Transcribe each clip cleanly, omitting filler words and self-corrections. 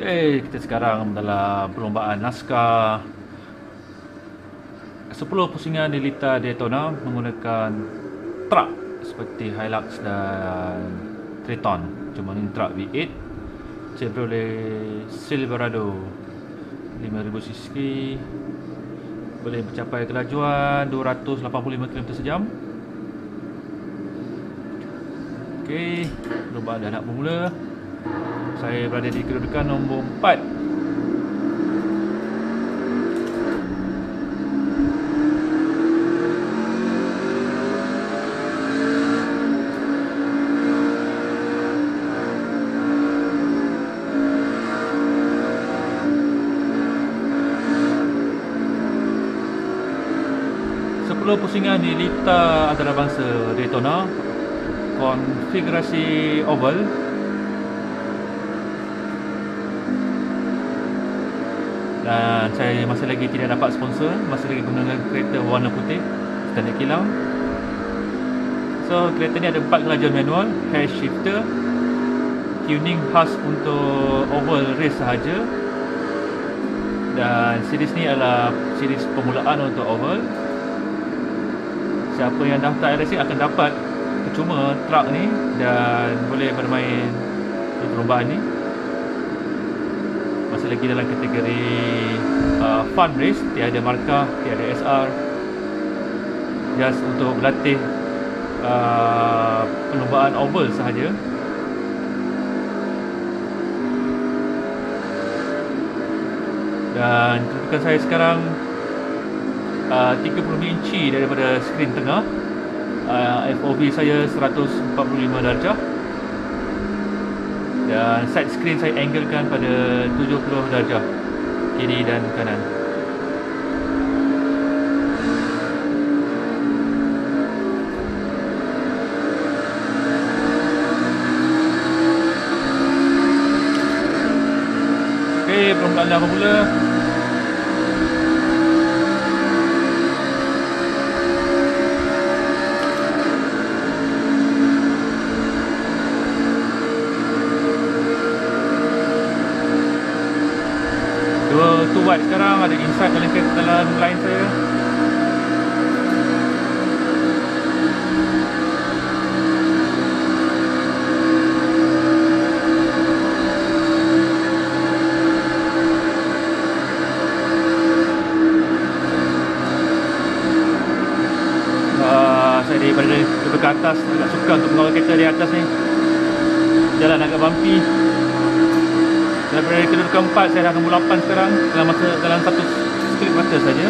Kita sekarang dalam perlombaan NASCAR 10 pusingan di Lita Daytona menggunakan truk seperti Hilux dan Triton. Cuma ni truk V8 Chevrolet Silverado 5000cc, boleh mencapai kelajuan 285 km sejam. Okey, perlombaan dah nak bermula. Saya berada di kedudukan nombor 4. Sepuluh pusingan di Lita antarabangsa Daytona, konfigurasi oval. Dan saya masih lagi tidak dapat sponsor, masih lagi menggunakan kereta warna putih standard kilang. So kereta ni ada 4 kelajuan manual, hair shifter, tuning khas untuk oval race sahaja. Dan series ni adalah series permulaan untuk oval. Siapa yang daftar iRacing akan dapat percuma truk ni dan boleh bermain di perlombaan ni. Masih lagi dalam kategori fun race, tiada markah, tiada SR, just untuk berlatih perlombaan oval sahaja. Dan kedudukan saya sekarang 30 inci daripada skrin tengah. FOV saya 145 darjah. Dan side screen saya anglekan pada 70 darjah kiri dan kanan. Okey, perlombaan dah bermula. Two white sekarang ada inside dalam line saya. Saya daripada ke atas agak suka untuk mengawal kereta di atas ni. Jalan agak bumpy. Daripada kedudukan 4 saya dah nombor 8 sekarang dalam satu klip mata saja.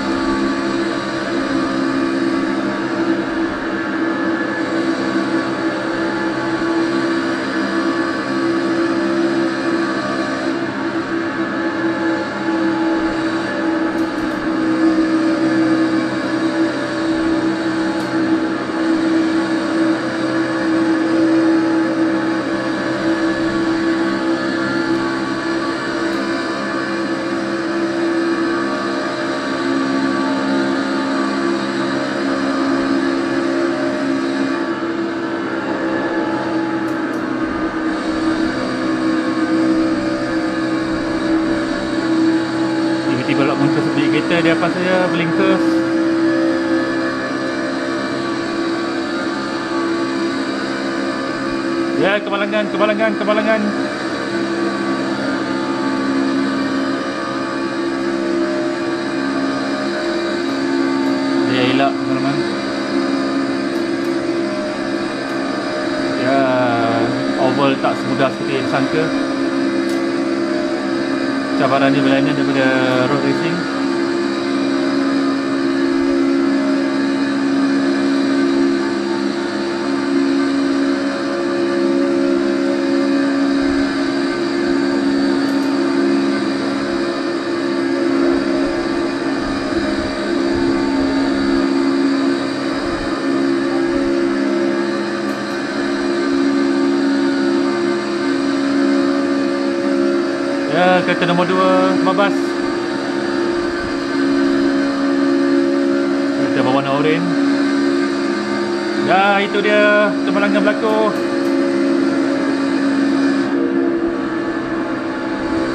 Tiba-tiba muncul sebiji kereta di hadapan saya, blinkers. Ya, kemalangan. Dia elak teman-teman. Ya, oval tak semudah seperti yang disangka. Cabarannya berlainan daripada road racing. Ya, kereta nombor 2, 15. Kereta berwarna oranye. Ya, itu dia kemalangan berlaku.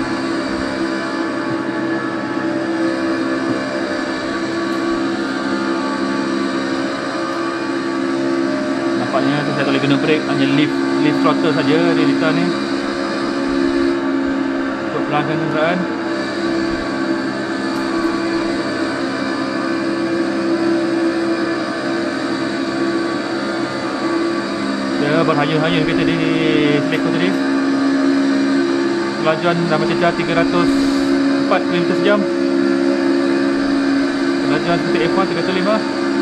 hanya lift throttle saja di litar ni untuk perlahankan kenderaan. Dia berhayun-hayun kereta di selekor tadi. Kelajuan dah mencecah 304 km sejam. Kelajuan seperti F1 305.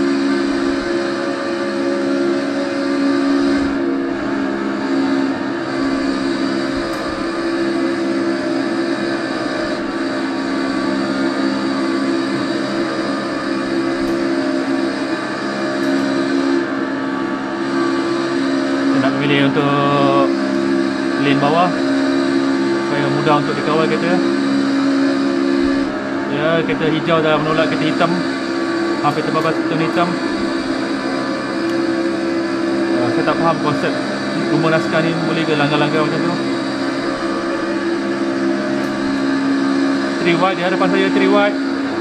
Pilih untuk lane bawah supaya mudah untuk dikawal kereta. Ya, kereta hijau dah menolak kereta hitam, hampir terbabas tone hitam. Saya tak faham konsep rumah naskah ni boleh ke langgar-langgar macam tu. 3 wide di hadapan saya, 3 wide.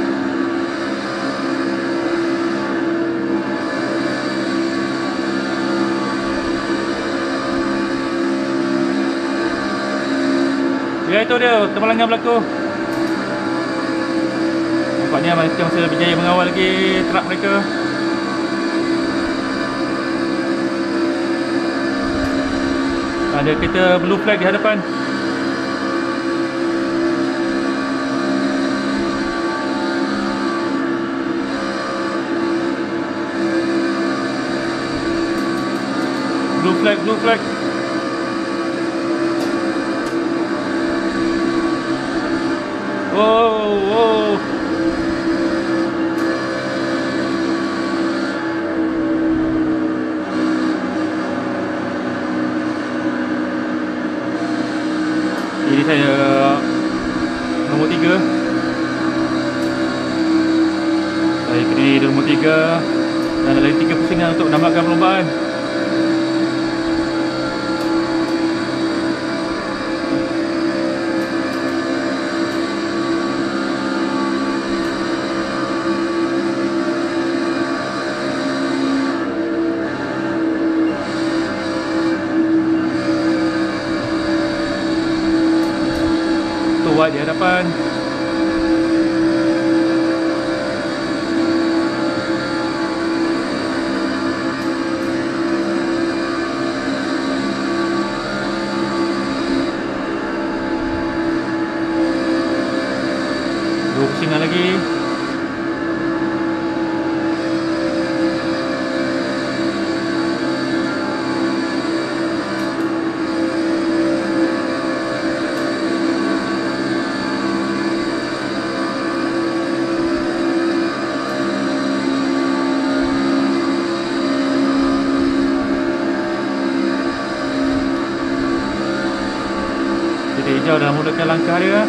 Ya, itu dia kemalangan berlaku. Nampaknya macam masih berjaya mengawal lagi truk mereka. Ada kereta blue flag di hadapan. Blue flag, blue flag. Oh. Ini saya nombor 3. Saya kena nombor 3 dan ada lagi 3 pusingan untuk menambahkan perlombaan. Di hadapan. Dua pusingan lagi. Hijau dah mulakan langkah dia.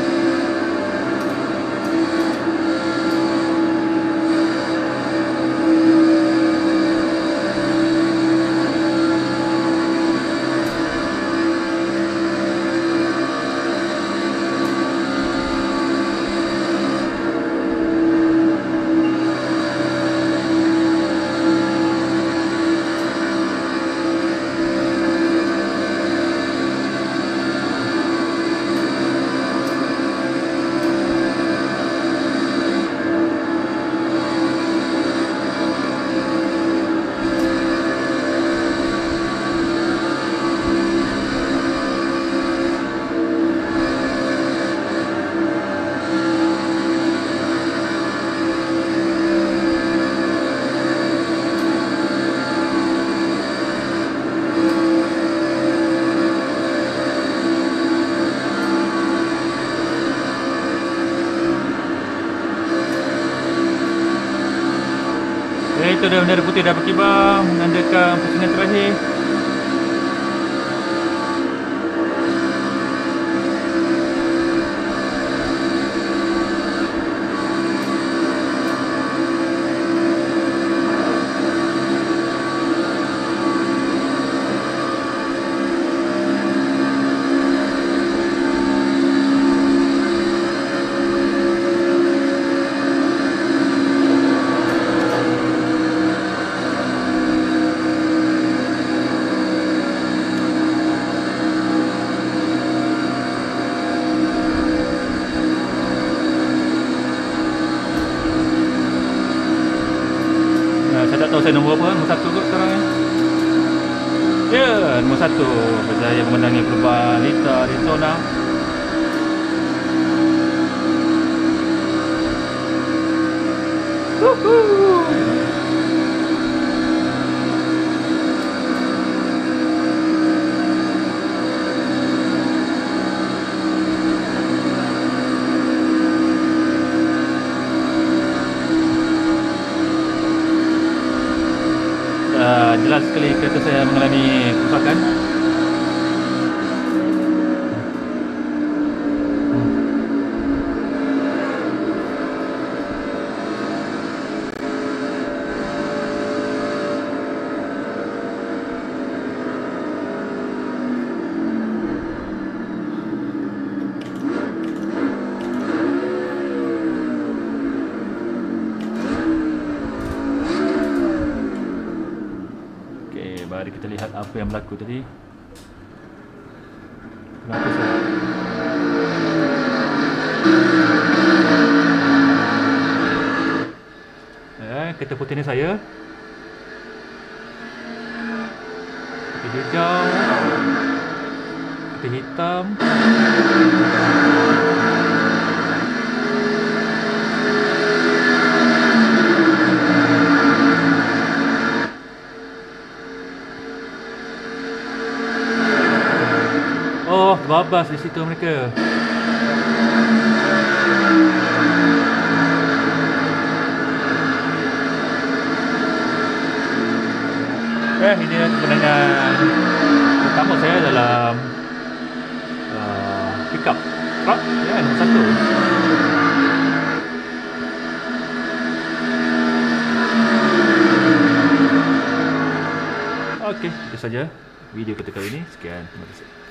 Itu dah bendera putih dah berkibar menandakan pusingan terakhir. saya nombor apa? Nombor 1 kot sekarang ni. Ya, nombor 1 berjaya memenangi perlombaan Lita Arizona. Jelas sekali kereta saya mengalami kerusakan. Mari kita lihat apa yang berlaku tadi. Kenapa saya? Kereta putih ni saya. Kereta hijau. Kereta hitam. Oh, terbabas di situ mereka. Ini kemenangan pertama saya dalam pickup truck, ya, nombor 1. Okey, itu saja video kita kali ini. Sekian, terima kasih.